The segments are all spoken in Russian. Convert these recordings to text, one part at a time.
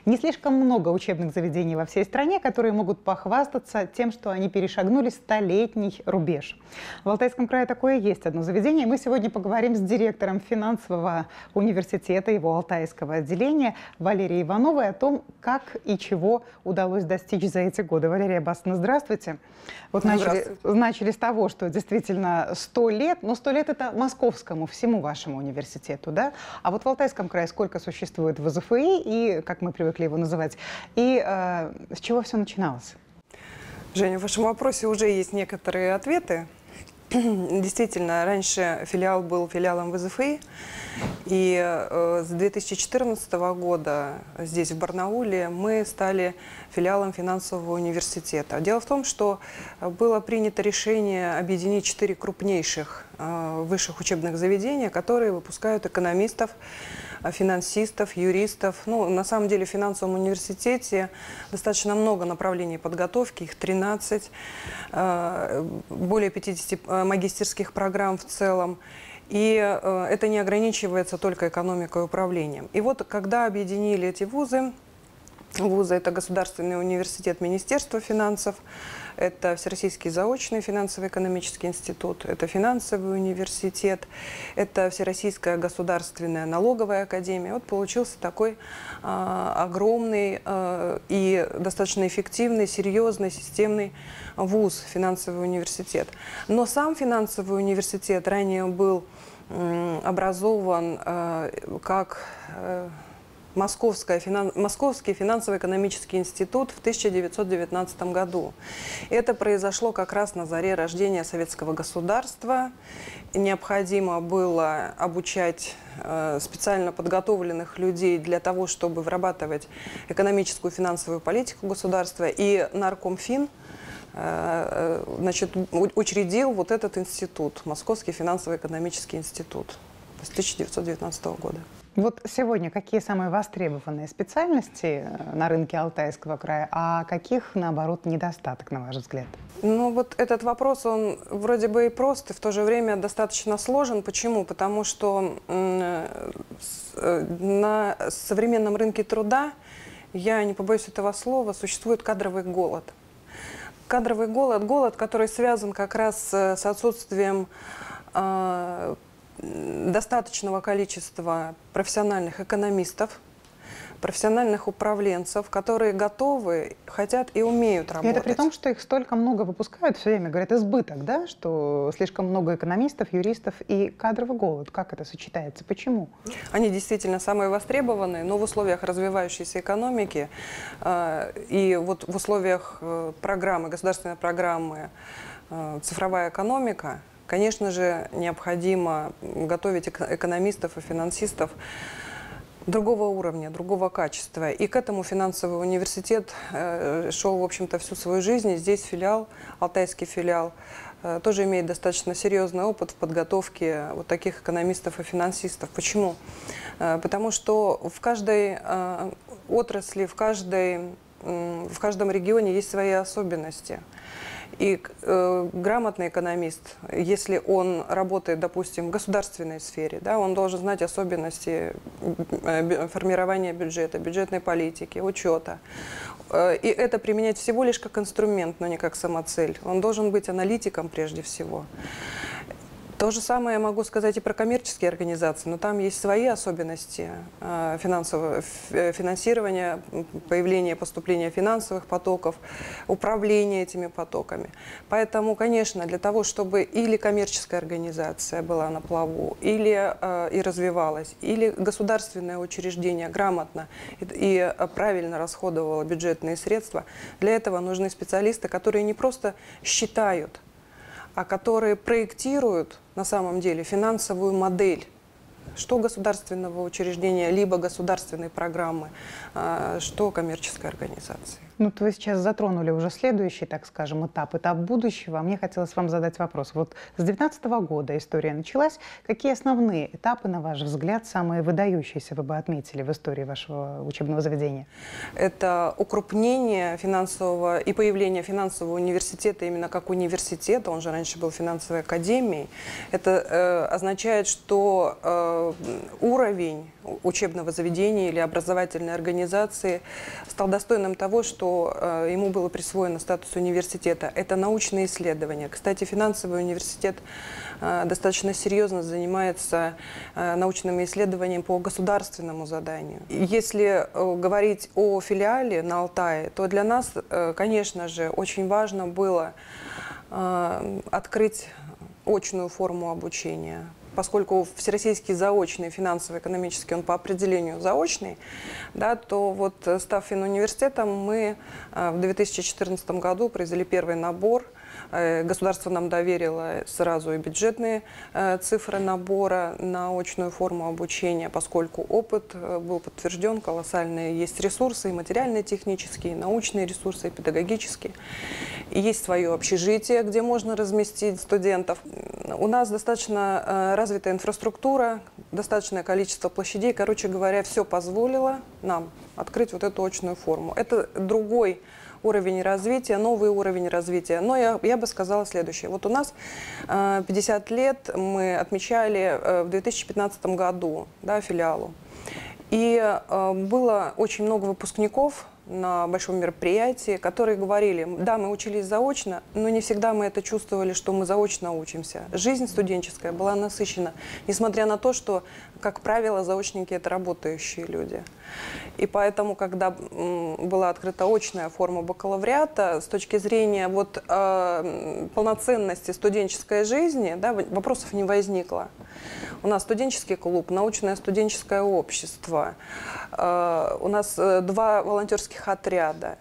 Не слишком много учебных заведений во всей стране, которые могут похвастаться тем, что они перешагнули столетний рубеж. В Алтайском крае такое есть одно заведение. Мы сегодня поговорим с директором финансового университета, его алтайского отделения Валерией Ивановой о том, как и чего удалось достичь за эти годы. Валерия Аббасовна, здравствуйте. Вот начали с того, что действительно 100 лет, но 100 лет это московскому, всему вашему университету, да? А вот в Алтайском крае сколько существует ВЗФИ и, как мы привыкли его называть, и с чего все начиналось? Женя, в вашем вопросе уже есть некоторые ответы. Действительно, раньше филиал был филиалом ВЗФИ, и с 2014 года здесь, в Барнауле, мы стали филиалом финансового университета. Дело в том, что было принято решение объединить 4 крупнейших высших учебных заведения, которые выпускают экономистов, финансистов, юристов. Ну, на самом деле в финансовом университете достаточно много направлений подготовки, их 13, более 50 магистерских программ в целом. И это не ограничивается только экономикой и управлением. И вот когда объединили эти вузы, это Государственный университет Министерства финансов, это Всероссийский заочный финансово-экономический институт, это финансовый университет, это Всероссийская государственная налоговая академия. Вот получился такой огромный и достаточно эффективный, серьезный, системный вуз, финансовый университет. Но сам финансовый университет ранее был образован как Московский финансово-экономический институт в 1919 году. Это произошло как раз на заре рождения советского государства. Необходимо было обучать специально подготовленных людей для того, чтобы вырабатывать экономическую и финансовую политику государства. И Наркомфин учредил вот этот институт, Московский финансово-экономический институт с 1919 года. Вот сегодня какие самые востребованные специальности на рынке Алтайского края, а каких, наоборот, недостаток, на ваш взгляд? Ну вот этот вопрос, он вроде бы и прост, и в то же время достаточно сложен. Почему? Потому что на современном рынке труда, я не побоюсь этого слова, существует кадровый голод. Кадровый голод, который связан как раз с отсутствием достаточного количества профессиональных экономистов, профессиональных управленцев, которые готовы, хотят и умеют работать. И это при том, что их столько много выпускают, все время говорят избыток, да, что слишком много экономистов, юристов и кадровый голод. Как это сочетается? Почему? Они действительно самые востребованные, но в условиях развивающейся экономики и вот в условиях программы, государственной программы «Цифровая экономика», конечно же, необходимо готовить экономистов и финансистов другого уровня, другого качества. И к этому финансовый университет шел, в общем-то, всю свою жизнь. И здесь филиал, алтайский филиал, тоже имеет достаточно серьезный опыт в подготовке вот таких экономистов и финансистов. Почему? Потому что в каждой отрасли, в каждом регионе есть свои особенности. И грамотный экономист, если он работает, допустим, в государственной сфере, да, он должен знать особенности формирования бюджета, бюджетной политики, учета. И это применять всего лишь как инструмент, но не как самоцель. Он должен быть аналитиком прежде всего. То же самое я могу сказать и про коммерческие организации, но там есть свои особенности финансового финансирования, появления, поступления финансовых потоков, управления этими потоками. Поэтому, конечно, для того, чтобы или коммерческая организация была на плаву, или и развивалась, или государственное учреждение грамотно и правильно расходовало бюджетные средства, для этого нужны специалисты, которые не просто считают, а которые проектируют на самом деле финансовую модель, что государственного учреждения, либо государственной программы, что коммерческой организации. Ну, то вы сейчас затронули уже следующий, так скажем, этап будущего. Мне хотелось вам задать вопрос. Вот с 2019 года история началась. Какие основные этапы, на ваш взгляд, самые выдающиеся вы бы отметили в истории вашего учебного заведения? Это укрупнение финансового и появление финансового университета именно как университета. Он же раньше был финансовой академией. Это означает, что уровень учебного заведения или образовательной организации стал достойным того, что ему было присвоено статус университета. Это научные исследования. Кстати, финансовый университет достаточно серьезно занимается научными исследованиями по государственному заданию. Если говорить о филиале на Алтае, то для нас, конечно же, очень важно было открыть очную форму обучения. Поскольку всероссийский заочный финансово-экономический, он по определению заочный, да, то вот, став финуниверситетом, мы в 2014 году произвели первый набор. Государство нам доверило сразу и бюджетные цифры набора на очную форму обучения, поскольку опыт был подтвержден, колоссальные есть ресурсы, и материальные, технические, и научные ресурсы, и педагогические. И есть свое общежитие, где можно разместить студентов. У нас достаточно развитая инфраструктура, достаточное количество площадей. Короче говоря, все позволило нам открыть вот эту очную форму. Это другой уровень развития, новый уровень развития. Но я бы сказала следующее. Вот у нас 50 лет мы отмечали в 2015 году, да, филиалу. И было очень много выпускников на большом мероприятии, которые говорили: да, мы учились заочно, но не всегда мы это чувствовали, что мы заочно учимся. Жизнь студенческая была насыщена, несмотря на то, что, как правило, заочники – это работающие люди. И поэтому, когда была открыта очная форма бакалавриата, с точки зрения вот, полноценности студенческой жизни, да, вопросов не возникло. У нас студенческий клуб, научное студенческое общество, у нас 2 волонтерских отряда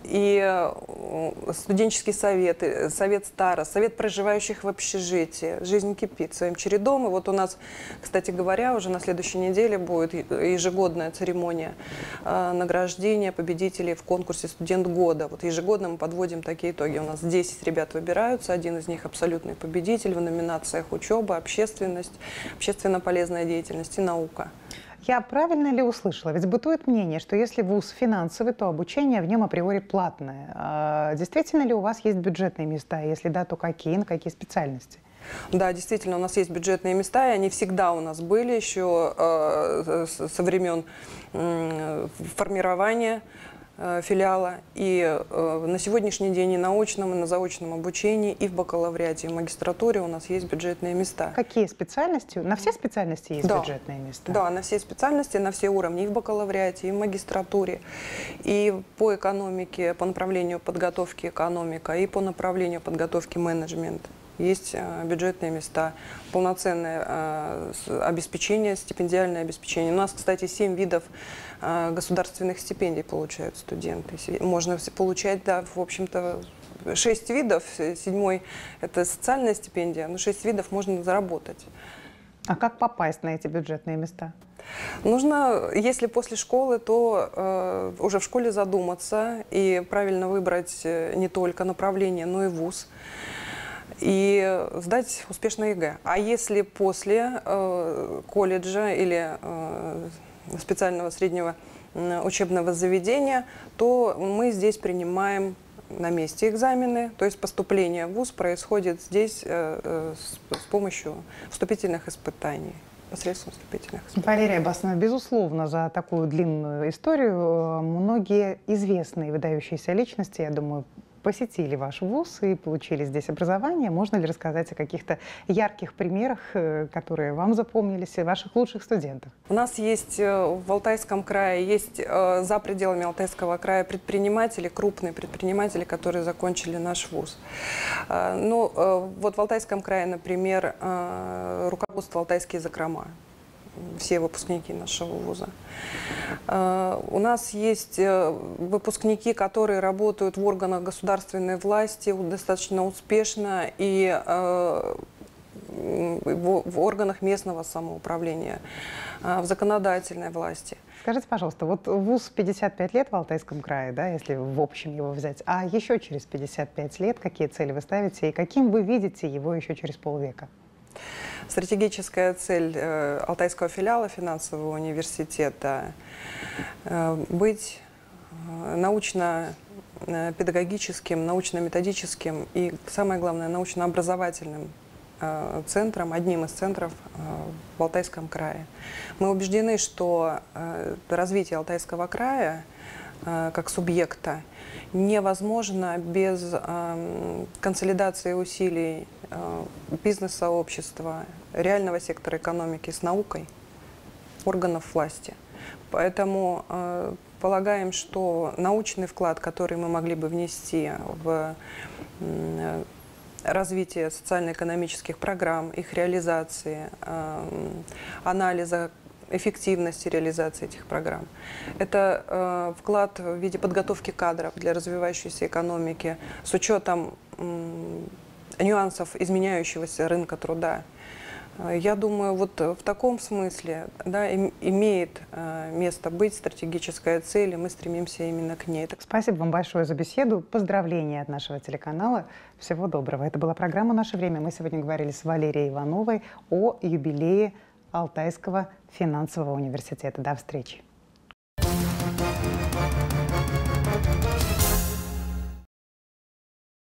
и студенческий совет, совет старост, совет проживающих в общежитии. Жизнь кипит своим чередом. И вот у нас, кстати говоря, уже на следующей неделе будет ежегодная церемония награждения победителей в конкурсе «Студент года». Вот ежегодно мы подводим такие итоги. У нас 10 ребят выбираются, один из них абсолютный победитель в номинациях «Учеба», «Общественность», «Общественно полезная деятельность» и «Наука». Я правильно ли услышала? Ведь бытует мнение, что если вуз финансовый, то обучение в нем априори платное. Действительно ли у вас есть бюджетные места? Если да, то какие? На какие специальности? Да, действительно, у нас есть бюджетные места, и они всегда у нас были еще со времен формирования филиала. И на сегодняшний день и на очном, и на заочном обучении, и в бакалавриате, и в магистратуре у нас есть бюджетные места. Какие специальности? На все специальности есть бюджетные места? Да, на все специальности, на все уровни, и в бакалавриате, и в магистратуре, и по экономике, по направлению подготовки экономика, и по направлению подготовки менеджмент. Есть бюджетные места, полноценное обеспечение, стипендиальное обеспечение. У нас, кстати, 7 видов государственных стипендий получают студенты. Можно получать, да, в общем-то, 6 видов. 7-й – это социальная стипендия, но 6 видов можно заработать. А как попасть на эти бюджетные места? Нужно, если после школы, то уже в школе задуматься и правильно выбрать не только направление, но и вуз. И сдать успешно ЕГЭ. А если после колледжа или специального среднего учебного заведения, то мы здесь принимаем на месте экзамены, то есть поступление в вуз происходит здесь с помощью вступительных испытаний. Посредством вступительных испытаний. Валерия Басова, безусловно, за такую длинную историю многие известные выдающиеся личности, я думаю, посетили ваш вуз и получили здесь образование. Можно ли рассказать о каких-то ярких примерах, которые вам запомнились, и ваших лучших студентах? У нас есть в Алтайском крае, есть за пределами Алтайского края предприниматели, крупные предприниматели, которые закончили наш вуз. Ну, вот в Алтайском крае, например, руководство «Алтайские закрома». Все выпускники нашего вуза. У нас есть выпускники, которые работают в органах государственной власти достаточно успешно и в органах местного самоуправления, в законодательной власти. Скажите, пожалуйста, вот вуз 55 лет в Алтайском крае, да, если в общем его взять, а еще через 55 лет какие цели вы ставите и каким вы видите его еще через полвека? Стратегическая цель Алтайского филиала финансового университета – быть научно-педагогическим, научно-методическим и, самое главное, научно-образовательным центром, одним из центров в Алтайском крае. Мы убеждены, что развитие Алтайского края как субъекта невозможно без консолидации усилий бизнес-сообщества, реального сектора экономики с наукой, органов власти. Поэтому полагаем, что научный вклад, который мы могли бы внести в развитие социально-экономических программ, их реализации, анализа эффективности реализации этих программ. Это вклад в виде подготовки кадров для развивающейся экономики с учетом нюансов изменяющегося рынка труда. Я думаю, вот в таком смысле, да, имеет место быть стратегическая цель, и мы стремимся именно к ней. Спасибо вам большое за беседу. Поздравления от нашего телеканала. Всего доброго. Это была программа «Наше время». Мы сегодня говорили с Валерией Ивановой о юбилее Алтайского финансового университета. До встречи.